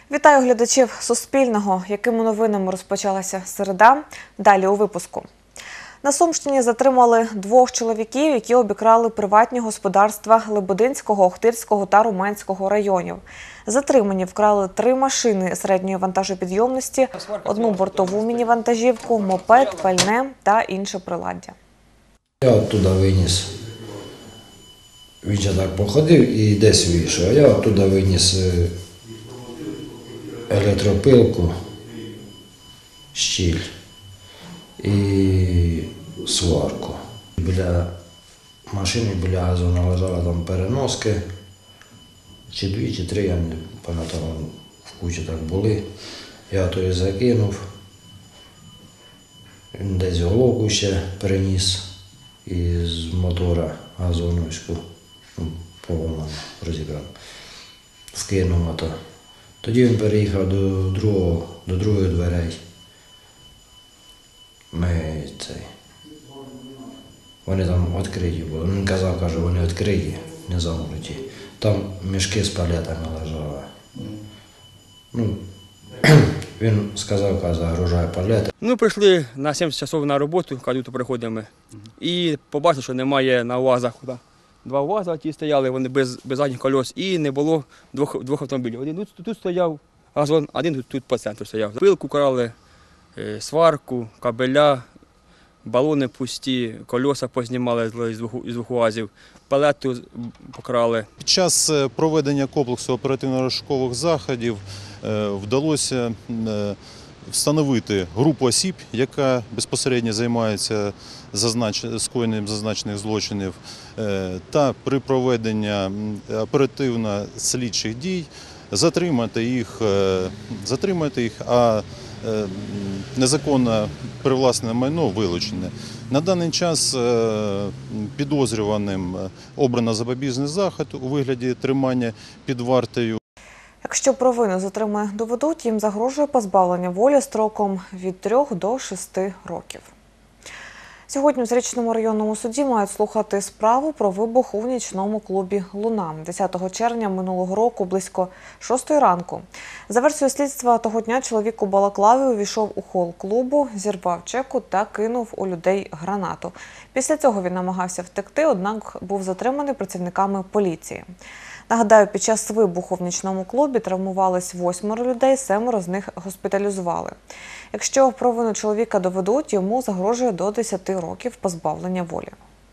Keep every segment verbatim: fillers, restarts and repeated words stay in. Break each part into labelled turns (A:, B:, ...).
A: Вітаю глядачів Суспільного. Якими новинами розпочалася середа? Далі у випуску. На Сумщині затримали двох чоловіків, які обікрали приватні господарства Лебединського, Охтирського та Румянського районів. Затримані вкрали три машини середньої вантажопідйомності, одну бортову міні-вантажівку, мопед, пальне та інше приладдя.
B: Я оттуда виніс, він ще так походив і десь вийшов, а я оттуда виніс електропилку, щіль і сварку. Біля машини, біля газону лежали там переноски, чи дві, чи три, я не пам'ятаю, в кучі так були. Я то і закинув, він десь головку ще переніс із мотора газоновську, повно розібрав, вкинув мотор. Тоді він переїхав до другого, до других дверей. Ми цей. Вони там відкриті були. Він казав, каже, вони відкриті, не замкнуті. Там мішки з палетами лежали. Ну, він сказав, каже, загружає палети.
C: Ну, прийшли на сімдесят часов на роботу, коли тут приходимо. І побачили, що немає на УАЗах. Два УАЗа ті стояли, вони без, без задніх колес, і не було двох, двох автомобілів. Один тут, тут стояв газон, один тут, тут по центру стояв. Пилку крали, сварку, кабеля, балони пусті, колеса познімали з двох, з двох УАЗів, палету покрали.
D: Під час проведення комплексу оперативно-розшукових заходів вдалося встановити групу осіб, яка безпосередньо займається скоєнням зазначених злочинів, та при проведенні оперативно-слідчих дій затримати їх, затримати їх, а незаконно привласнене майно вилучене. На даний час підозрюваним обрано запобіжний захід у вигляді тримання під вартою.
A: Якщо провину затримання доведуть, їм загрожує позбавлення волі строком від трьох до шести років. Сьогодні в Зарічному районному суді мають слухати справу про вибух у нічному клубі «Луна» десятого червня минулого року близько шостої ранку. За версією слідства, того дня чоловік у балаклаві увійшов у хол клубу, зірвав чеку та кинув у людей гранату. Після цього він намагався втекти, однак був затриманий працівниками поліції. Нагадаю, під час вибуху в нічному клубі травмувались восьмеро людей, семеро з них госпіталізували. Якщо провину чоловіка доведуть, йому загрожує до десяти років позбавлення волі.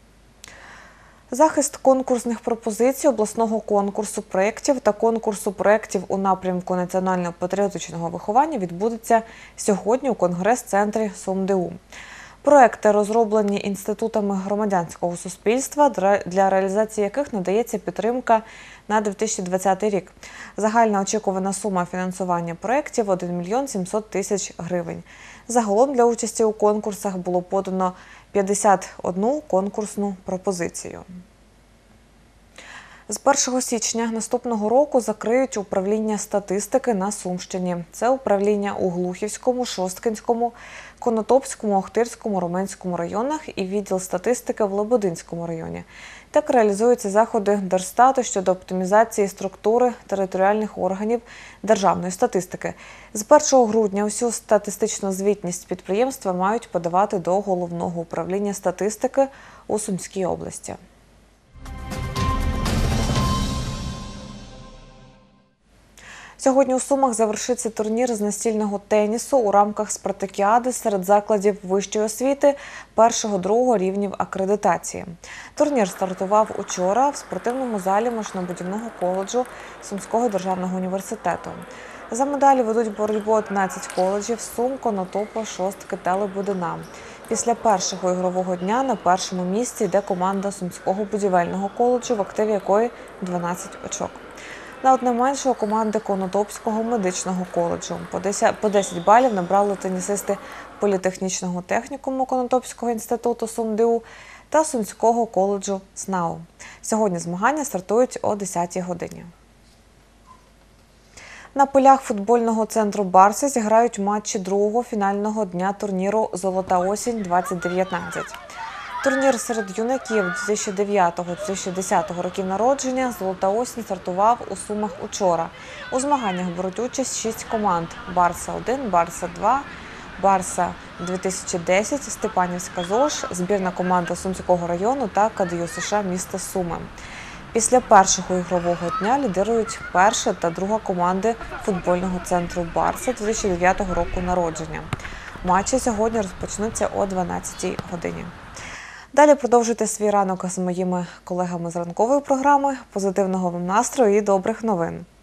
A: Захист конкурсних пропозицій обласного конкурсу проєктів та конкурсу проєктів у напрямку національно-патріотичного виховання відбудеться сьогодні у Конгрес-центрі СумДУ. Проекти розроблені інститутами громадянського суспільства, для реалізації яких надається підтримка на дві тисячі двадцятий рік. Загальна очікувана сума фінансування проєктів – один мільйон сімсот тисяч гривень. Загалом для участі у конкурсах було подано п'ятдесят одну конкурсну пропозицію. З першого січня наступного року закриють управління статистики на Сумщині. Це управління у Глухівському, Шосткинському, Конотопському, Охтирському, Румянському районах і відділ статистики в Лебединському районі. Так реалізуються заходи Держстату щодо оптимізації структури територіальних органів державної статистики. З першого грудня усю статистичну звітність підприємства мають подавати до Головного управління статистики у Сумській області. Сьогодні у Сумах завершиться турнір з настільного тенісу у рамках спартакіади серед закладів вищої освіти першого-другого рівнів акредитації. Турнір стартував учора в спортивному залі машинобудівного коледжу Сумського державного університету. За медалі ведуть боротьбу одинадцять коледжів – Сум, Конотопа, Шостки та Лебедина. Після першого ігрового дня на першому місці йде команда Сумського будівельного коледжу, в активі якої дванадцять очок. На одне менше у команди Конотопського медичного коледжу. По десять балів набрали тенісисти політехнічного технікуму Конотопського інституту СумДУ та Сумського коледжу СНАУ. Сьогодні змагання стартують о десятій годині. На полях футбольного центру «Барса» зіграють матчі другого фінального дня турніру «Золота осінь-двадцять дев'ятнадцять». Турнір серед юнаків дві тисячі дев'ятого - дві тисячі десятого років народження «Золота осінь» стартував у Сумах учора. У змаганнях беруть участь шість команд – «Барса один», «Барса два», «Барса дві тисячі десять», «Степанівська ЗОЖ», збірна команда Сумського району та КДЮСШ міста Суми. Після першого ігрового дня лідирують перша та друга команди футбольного центру «Барса» дві тисячі дев'ятого року народження. Матчі сьогодні розпочнуться о дванадцятій годині. Далі продовжуйте свій ранок з моїми колегами з ранкової програми. Позитивного вам настрою і добрих новин.